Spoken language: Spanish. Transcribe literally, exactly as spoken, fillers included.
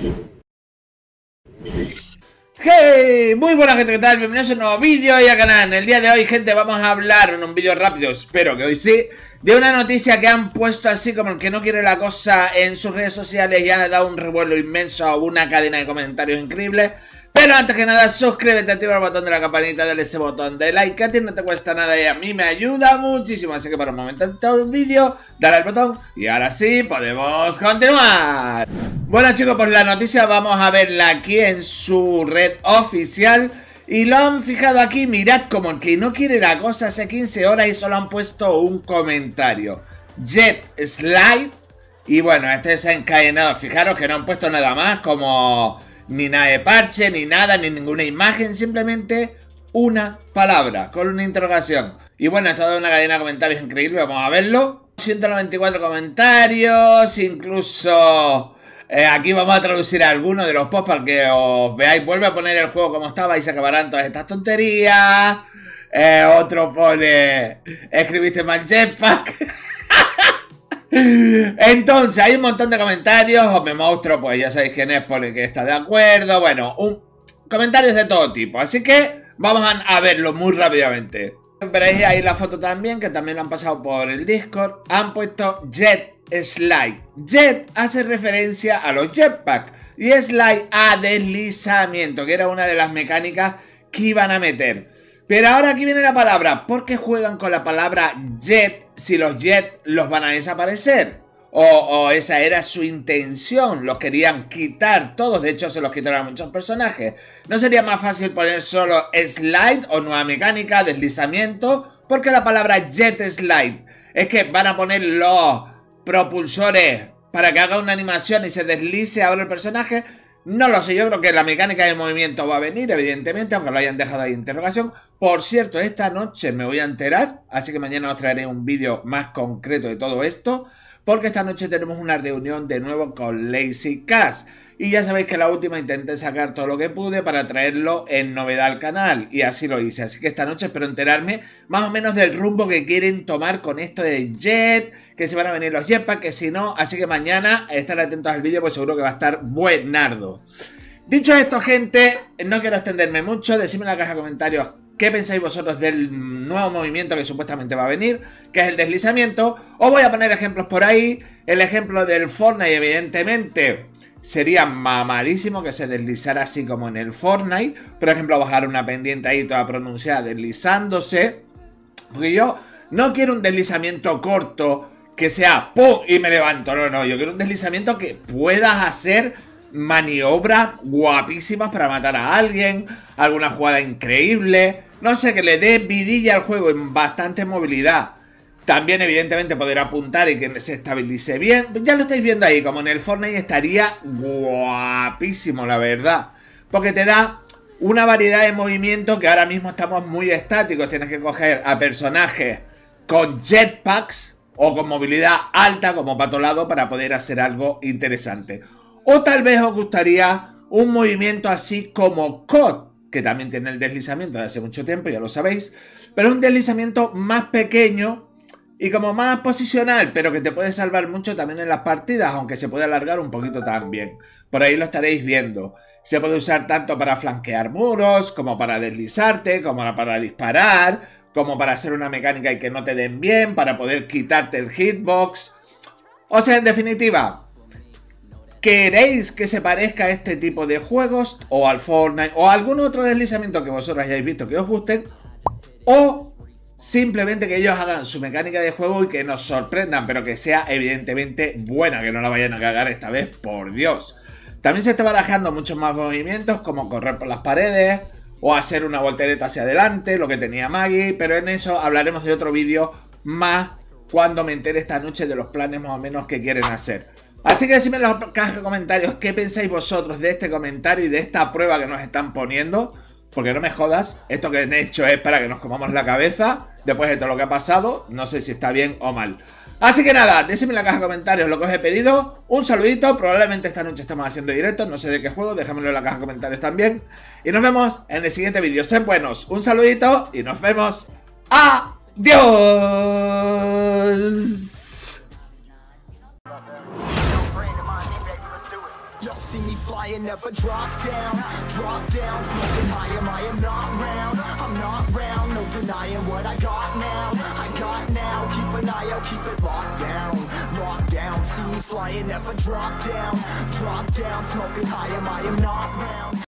Hey, muy buena gente, ¿qué tal? Bienvenidos a un nuevo vídeo y al canal. En el día de hoy, gente, vamos a hablar en un vídeo rápido, espero que hoy sí, de una noticia que han puesto así como el que no quiere la cosa en sus redes sociales y ha dado un revuelo inmenso a una cadena de comentarios increíble. Pero antes que nada, suscríbete, activa el botón de la campanita, dale ese botón de like, que a ti no te cuesta nada y a mí me ayuda muchísimo. Así que para un momento en todo el vídeo, dale al botón y ahora sí, podemos continuar. Bueno chicos, pues la noticia vamos a verla aquí en su red oficial. Y lo han fijado aquí, mirad como el que no quiere la cosa hace quince horas y solo han puesto un comentario. Jet Slide. Y bueno, este se ha encadenado, fijaros que no han puesto nada más como... ni nada de parche, ni nada, ni ninguna imagen, simplemente una palabra con una interrogación. Y bueno, esto es una cadena de comentarios increíble, vamos a verlo. ciento noventa y cuatro comentarios, incluso eh, aquí vamos a traducir algunos de los posts para que os veáis. Vuelve a poner el juego como estaba y se acabarán todas estas tonterías. Eh, otro pone, escribiste mal jetpack. Entonces, hay un montón de comentarios. Ome Monstruo, pues ya sabéis quién es, pone que está de acuerdo. Bueno, un... comentarios de todo tipo. Así que vamos a, a verlo muy rápidamente. Veréis ahí la foto también, que también lo han pasado por el Discord. Han puesto Jet Slide. Jet hace referencia a los jetpack y Slide a deslizamiento, que era una de las mecánicas que iban a meter. Pero ahora aquí viene la palabra. ¿Por qué juegan con la palabra jet si los jet los van a desaparecer? O, o esa era su intención. Los querían quitar todos. De hecho se los quitaron a muchos personajes. ¿No sería más fácil poner solo slide o nueva mecánica, deslizamiento? Porque la palabra jet slide es que van a poner los propulsores para que haga una animación y se deslice ahora el personaje. No lo sé, yo creo que la mecánica de movimiento va a venir, evidentemente, aunque lo hayan dejado ahí interrogación. Por cierto, esta noche me voy a enterar, así que mañana os traeré un vídeo más concreto de todo esto, porque esta noche tenemos una reunión de nuevo con Lazy Cast. Y ya sabéis que la última intenté sacar todo lo que pude para traerlo en novedad al canal, y así lo hice. Así que esta noche espero enterarme más o menos del rumbo que quieren tomar con esto de Jet, que se van a venir los jetpacks, que si no, así que mañana estar atentos al vídeo, pues seguro que va a estar buenardo. Dicho esto, gente, no quiero extenderme mucho, decidme en la caja de comentarios qué pensáis vosotros del nuevo movimiento que supuestamente va a venir, que es el deslizamiento. Os voy a poner ejemplos por ahí. El ejemplo del Fortnite, evidentemente, sería mamadísimo que se deslizara así como en el Fortnite. Por ejemplo, bajar una pendiente ahí toda pronunciada deslizándose. Porque yo no quiero un deslizamiento corto que sea ¡pum! Y me levanto. No, no, yo quiero un deslizamiento que puedas hacer maniobras guapísimas para matar a alguien, alguna jugada increíble, no sé, que le dé vidilla al juego en bastante movilidad. También evidentemente poder apuntar y que se estabilice bien. Ya lo estáis viendo ahí, como en el Fortnite estaría guapísimo, la verdad, porque te da una variedad de movimientos que ahora mismo estamos muy estáticos. Tienes que coger a personajes con jetpacks o con movilidad alta como Pato Lado para poder hacer algo interesante. O tal vez os gustaría un movimiento así como C O D, que también tiene el deslizamiento de hace mucho tiempo, ya lo sabéis, pero un deslizamiento más pequeño y como más posicional, pero que te puede salvar mucho también en las partidas, aunque se puede alargar un poquito también. Por ahí lo estaréis viendo. Se puede usar tanto para flanquear muros, como para deslizarte, como para disparar, como para hacer una mecánica y que no te den bien, para poder quitarte el hitbox. O sea, en definitiva, ¿queréis que se parezca a este tipo de juegos? O al Fortnite, o a algún otro deslizamiento que vosotros hayáis visto que os gusten. O simplemente que ellos hagan su mecánica de juego y que nos sorprendan, pero que sea evidentemente buena, que no la vayan a cagar esta vez, por Dios. También se está barajando muchos más movimientos, como correr por las paredes o hacer una voltereta hacia adelante, lo que tenía Maggie, pero en eso hablaremos de otro vídeo más cuando me entere esta noche de los planes más o menos que quieren hacer. Así que decidme en la caja de comentarios qué pensáis vosotros de este comentario y de esta prueba que nos están poniendo. Porque no me jodas, esto que han hecho es para que nos comamos la cabeza después de todo lo que ha pasado. No sé si está bien o mal. Así que nada, decidme en la caja de comentarios lo que os he pedido. Un saludito, probablemente esta noche estemos haciendo directos, no sé de qué juego, déjamelo en la caja de comentarios también. Y nos vemos en el siguiente vídeo. Sed buenos, un saludito y nos vemos. ¡Adiós! Y'all see me flying, never drop down. Drop down, smoking high, am I am not round. I'm not round, no denying what I got now. I got now, keep an eye out, keep it locked down. Locked down, see me flying, never drop down. Drop down, smoking high, am I am not round.